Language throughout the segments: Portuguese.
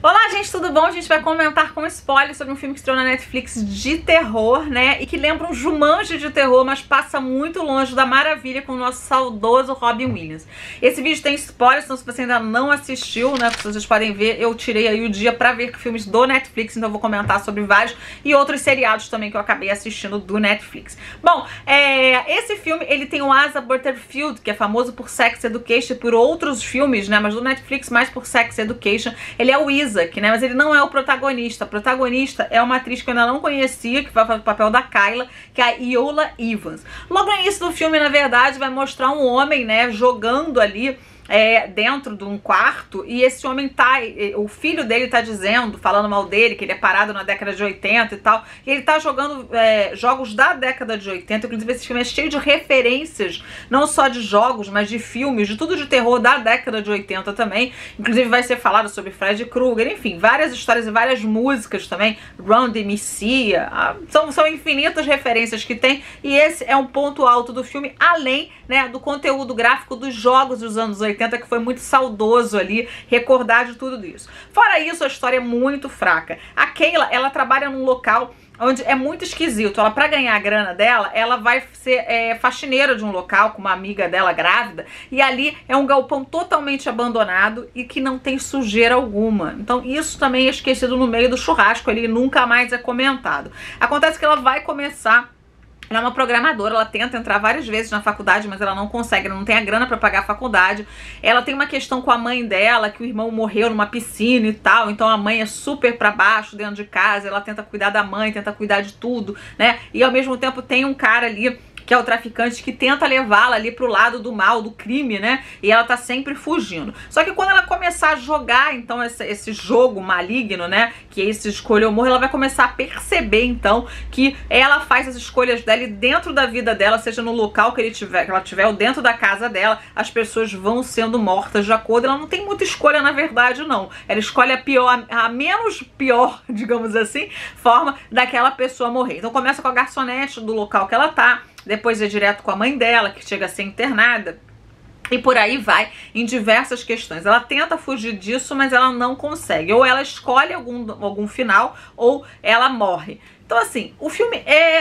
Olá, gente, tudo bom? A gente vai comentar com spoiler sobre um filme que estreou na Netflix de terror, né? E que lembra um Jumanji de terror, mas passa muito longe da maravilha com o nosso saudoso Robin Williams. Esse vídeo tem spoilers, então se você ainda não assistiu, né? Como vocês podem ver, eu tirei aí o dia pra ver filmes do Netflix, então eu vou comentar sobre vários e outros seriados também que eu acabei assistindo do Netflix. Bom, esse filme, ele tem o Asa Butterfield, que é famoso por Sex Education e por outros filmes, né? Mas do Netflix mais por Sex Education. Ele é o Isaac, né? Mas ele não é o protagonista. A protagonista é uma atriz que eu ainda não conhecia, que vai fazer o papel da Kyla, que é a Viola Evans. Logo no início do filme, na verdade, vai mostrar um homem, né, jogando ali dentro de um quarto, e esse homem o filho dele tá dizendo, falando mal dele, que ele é parado na década de 80 e tal, e ele tá jogando jogos da década de 80, inclusive esse filme é cheio de referências, não só de jogos, mas de filmes, de tudo de terror da década de 80 também, inclusive vai ser falado sobre Freddy Krueger, enfim, várias histórias e várias músicas também, Run DMC, são infinitas referências que tem, e esse é um ponto alto do filme, além, né, do conteúdo gráfico dos jogos dos anos 80, que foi muito saudoso ali, recordar de tudo isso. Fora isso, a história é muito fraca. A Kayla, ela trabalha num local onde é muito esquisito. Ela, pra ganhar a grana dela, ela vai ser faxineira de um local com uma amiga dela grávida, e ali é um galpão totalmente abandonado e que não tem sujeira alguma. Então isso também é esquecido no meio do churrasco ali, nunca mais é comentado. Acontece que ela vai começar. Ela é uma programadora, ela tenta entrar várias vezes na faculdade, mas ela não consegue, ela não tem a grana pra pagar a faculdade. Ela tem uma questão com a mãe dela, que o irmão morreu numa piscina e tal, então a mãe é super pra baixo dentro de casa, ela tenta cuidar da mãe, tenta cuidar de tudo, né? E ao mesmo tempo tem um cara ali, que é o traficante, que tenta levá-la ali pro lado do mal, do crime, né? E ela tá sempre fugindo. Só que quando ela começar a jogar, então, esse jogo maligno, né? Que é esse escolha ou morre, ela vai começar a perceber, então, que ela faz as escolhas dela e dentro da vida dela, seja no local que ela tiver ou dentro da casa dela, as pessoas vão sendo mortas de acordo. Ela não tem muita escolha, na verdade, não. Ela escolhe a menos pior, digamos assim, forma daquela pessoa morrer. Então começa com a garçonete do local que ela tá, depois é direto com a mãe dela, que chega a ser internada. E por aí vai, em diversas questões. Ela tenta fugir disso, mas ela não consegue. Ou ela escolhe algum final, ou ela morre. Então, assim, o filme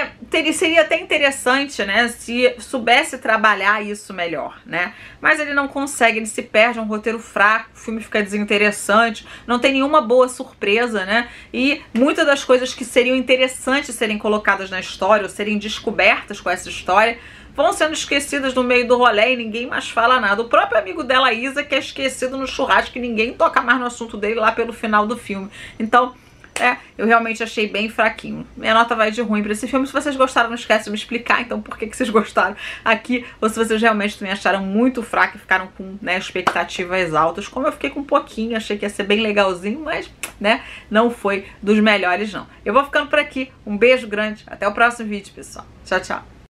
seria até interessante, né, se soubesse trabalhar isso melhor, né? Mas ele não consegue, ele se perde, é um roteiro fraco, o filme fica desinteressante, não tem nenhuma boa surpresa, né? E muitas das coisas que seriam interessantes serem colocadas na história, ou serem descobertas com essa história, vão sendo esquecidas no meio do rolê e ninguém mais fala nada. O próprio amigo dela, Isa, que é esquecido no churrasco, e ninguém toca mais no assunto dele lá pelo final do filme. Então, eu realmente achei bem fraquinho. Minha nota vai de ruim pra esse filme. Se vocês gostaram, não esquece de me explicar, então, por que vocês gostaram aqui, ou se vocês realmente também acharam muito fraco e ficaram com, né, expectativas altas, como eu fiquei com um pouquinho, achei que ia ser bem legalzinho, mas, né, não foi dos melhores, não. Eu vou ficando por aqui. Um beijo grande, até o próximo vídeo, pessoal. Tchau, tchau.